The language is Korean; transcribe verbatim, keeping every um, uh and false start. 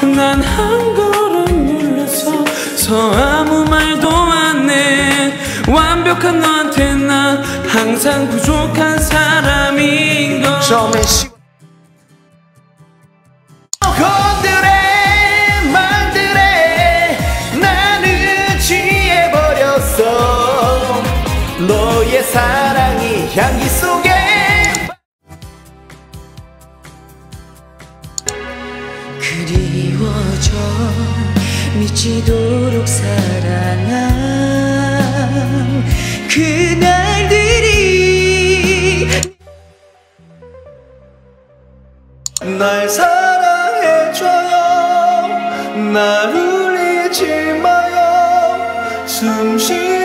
난 한 걸음 물러서서 아무 말도 안 해. 완벽한 너한테 난 항상 부족한 사람인 걸. 건드레 말들에 나는 취해버렸어. 너의 사랑이 향기 속에 그리워져 미치도록 사랑한 그날들이 날 사랑해줘요. 날 울리지 마요. 숨쉬